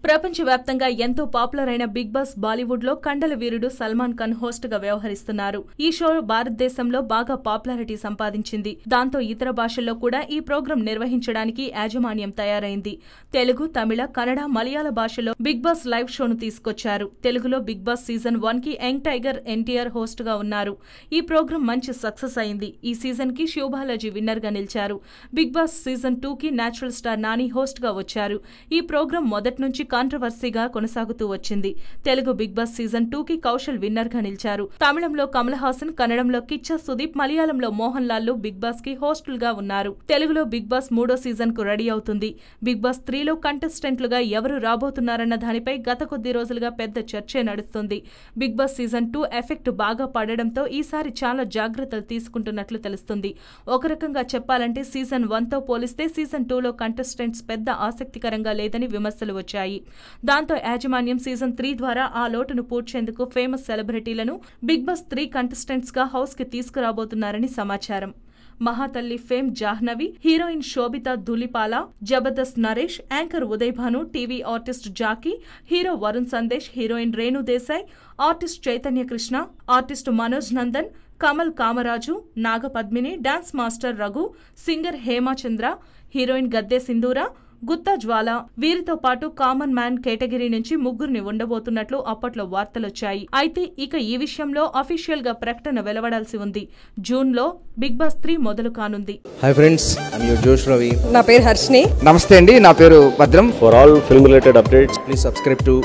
ప్రపంచవ్యాప్తంగా ఎంతో పాపులర్ అయిన బిగ్ బాస్ బాలీవుడ్ లో కండల వీరుడు సల్మాన్ ఖాన్ హోస్ట్ గా వ్యవహరిస్తున్నారు. ఈ షో భారతదేశంలో బాగా పాపులారిటీ సంపాదించింది. దాంతో ఇతర భాషల్లో కూడా ఈ ప్రోగ్రాం నిర్వహించడానికి యాజమాన్యం తయారైంది. తెలుగు, తమిళ, కన్నడ, మలయాళ భాషలో బిగ్ బాస్ లైవ్ షోను తీసుకొచ్చారు. తెలుగులో బిగ్ బాస్ సీజన్ 1 కి యంగ్ టైగర్ ఎన్టీఆర్ హోస్ట్ గా ఉన్నారు. ఈ ప్రోగ్రాం మంచి సక్సెస్ అయింది. ఈ సీజన్ కి శివబాలాజీ విన్నర్ గా నిలిచారు. బిగ్ బాస్ సీజన్ 2 కి నేచురల్ స్టార్ నాని హోస్ట్ గా వచ్చారు. ఈ ప్రోగ్రాం మొదటి నుంచి కాంట్రవర్సీగా కొనసాగుతూ వచ్చింది. తెలుగు బిగ్ బాస్ సీజన్ 2 కి కౌశల్ విన్నర్ గా నిలిచారు. తమిళంలో కమల్ హాసన్, కన్నడంలో కిచ్చా సుదీప్, మలయాళంలో మోహన్ లాల్ బిగ్ బాస్ కి హోస్టులుగా ఉన్నారు. తెలుగులో బిగ్ బాస్ 3వ సీజన్ కు రెడీ అవుతుంది. బిగ్ బాస్ 3లో కంటెస్టెంట్లుగా ఎవరు రాబోతున్నారన్న దానిపై గత కొద్ది రోజులుగా పెద్ద చర్చే నడుస్తుంది. బిగ్ బాస్ సీజన్ 2 ఎఫెక్ట్ బాగా పడడంతో ఈసారి చాలా జాగ్రత్తలు తీసుకుంటున్నట్లు తెలుస్తుంది. ఒక రకంగా చెప్పాలంటే సీజన్ 1తో పోలిస్తే సీజన్ 2లో కంటెస్టెంట్స్ పెద్ద ఆసక్తికరంగా లేదని విమర్శలు వచ్చాయి. దాంతో యాజమాన్యం సీజన్ 3 ద్వారా ఆ లోటును పూడ్చేందుకు ఫేమస్ సెలబ్రిటీలను బిగ్ బాస్ 3 కంటెస్టెంట్స్ గా హౌస్ కి తీసుకురాబోతున్నారని సమాచారం. Mahathalli fame Jahnavi, heroine Sobhita Dhulipala, Jabardasth Naresh, anchor Uday Bhanu, TV artist Jackie, hero Varun Sandesh, heroine Renu Desai, artist Chaitanya Krishna, artist Manoj Nandan, Kamal Kamaraju, Nagapadmini, dance master Raghu, singer Hemachandra, heroine Gadde Sindhura, Gutta జ్వాల, వీరితో పాటు కామన్ మ్యాన్ కేటగిరీ నుంచి ముగ్గురిని ఉండబోతున్నట్లు అప్పట్లో వార్తలొచ్చాయి. అయితే ఇక ఈ విషయంలో అఫీషియల్ గా ప్రకటన వెలువడాల్సి ఉంది. జూన్ లో బిగ్ బాస్ 3 మొదలు కానుంది. Hi friends, I am your Josh Ravi. నా పేరు హర్షిని. నమస్తే అండి, నా పేరు భద్రం. For all film related updates, please subscribe to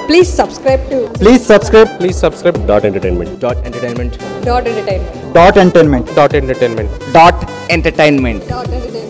dot entertainment. entertainment. Entertainment.